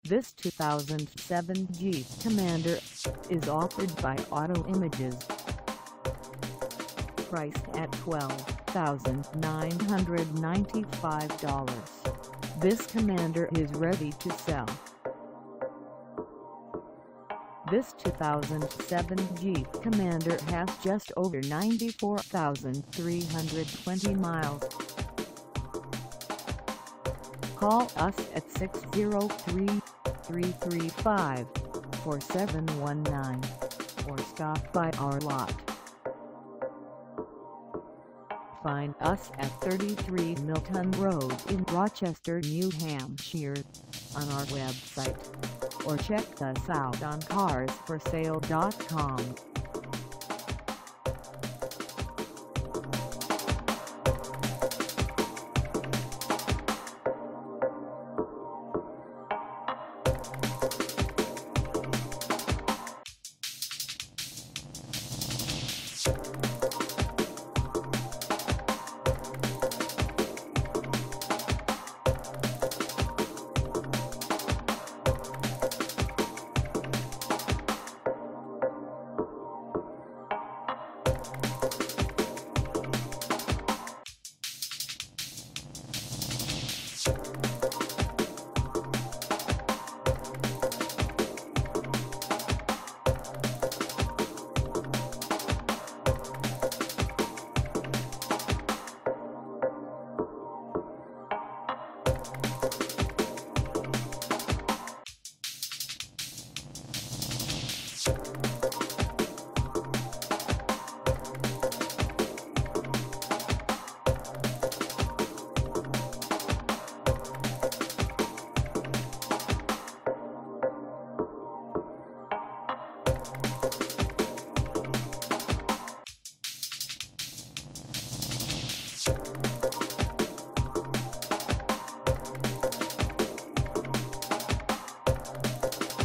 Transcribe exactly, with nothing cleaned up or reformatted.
This two thousand seven Jeep Commander is offered by Auto Images. Priced at twelve thousand nine hundred ninety-five dollars, this Commander is ready to sell. This two thousand seven Jeep Commander has just over ninety-four thousand three hundred twenty miles. Call us at six zero three, three three five, four seven one nine or stop by our lot. Find us at thirty-three Milton Road in Rochester, New Hampshire, on our website, or check us out on cars for sale dot com. You